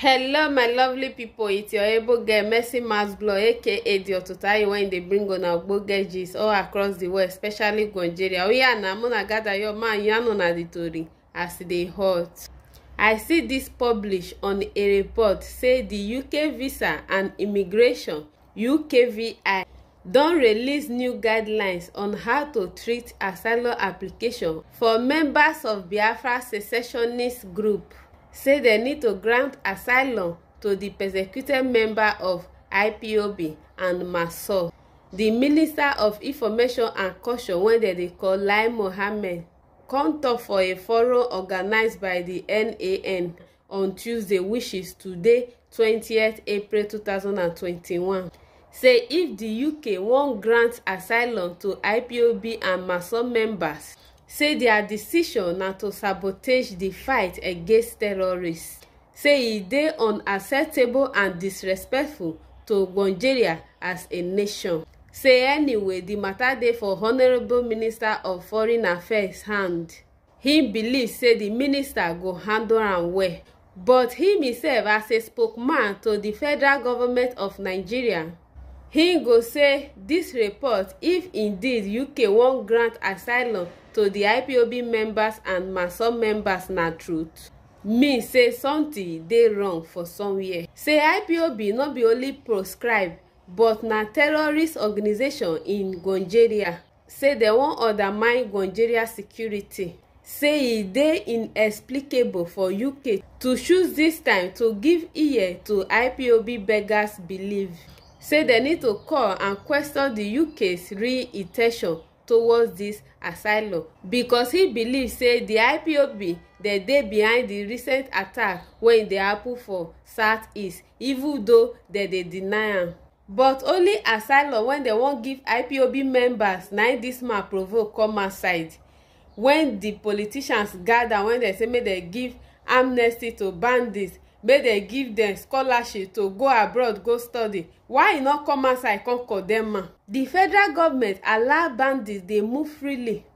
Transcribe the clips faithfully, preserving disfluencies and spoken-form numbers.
Hello my lovely people, it's your able girl Mercymasblog aka the Ototayi when they bring on our ogbonge gist all across the world, especially Nigeria. We are now gonna gather your man yarn on the tori as they hot. I see this published on a report say the U K Visa and Immigration U K V I don release new guidelines on how to treat asylum application for members of Biafra secessionist group. Say they need to grant asylum to the persecuted member of I P O B and Maso. The Minister of Information and Culture, when they, they call Lai Mohammed, come talk for a forum organized by the N A N on Tuesday, which is today, twentieth April two thousand twenty-one. Say if the U K won't grant asylum to I P O B and Maso members, say their decision na to sabotage the fight against terrorists. Say e dey unacceptable and disrespectful to Nigeria as a nation. Say anyway, the matter dey for Honourable Minister of Foreign Affairs hand. He believe say the minister go handle am well, but him himself as a spokesman to the federal government of Nigeria, he go say this report, if indeed U K won't grant asylum to the I P O B members and Maso members, na truth, mean say something dey wrong for somewhere. Say I P O B no be only proscribed but na terrorist organization in Nigeria. Say they wan undermine Nigeria security. Say e dey inexplicable for U K to choose this time to give ear to I P O B beggars belief. Say they need to call and question the U K's real intention towards this asylum, because he believes say the I P O B they dey behind the recent attack when they happen for southeast, even though they dey deny am. But only asylum when they won't give I P O B members, na this man provoke come outside. When the politicians gather, when they say make they give amnesty to bandits, make they give them scholarship to go abroad go study, why e no come outside come condemn am? The federal government allow bandits dey move freely,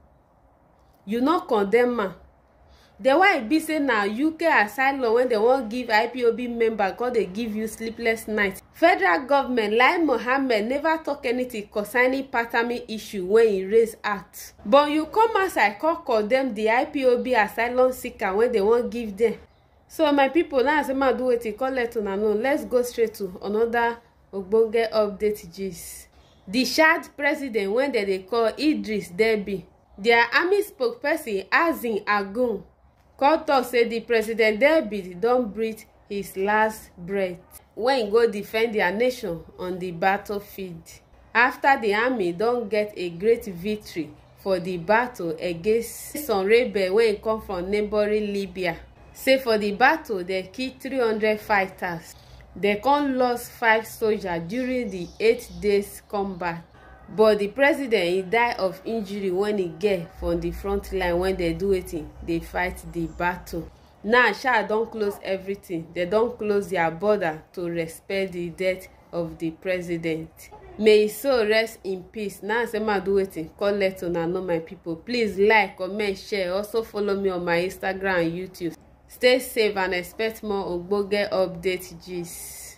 you no condemn am. The why e be say na U K asylum when they wan give I P O B member come dey give you sleepless nights. Federal government Lai Mohammed never talk anything concerning patami issue when he raise out, but you come outside come condemn the I P O B asylum seeker when they wan give them. So my people, now as I do wetin come let una know, let's go straight to another ogbonge update gist. The Chad president when they, they call Idris Deby, their army spokesperson Azin Agun, come talk say the president Deby don breathe his last breath when he go defend their nation on the battlefield after the army don get a great victory for the battle against some rebels when come from neighboring Libya. Say for the battle they kill three hundred fighters. They come lost five soldiers during the eight days combat. But the president he die of injury when he get from the front line when they do it, they fight the battle. Now Sha don close everything. They don close their border to respect the death of the president. May his soul rest in peace. Now as I do it, call let una know my people. Please like, comment, share. Also follow me on my Instagram and YouTube. Stay safe and expect more ogbonge update gist.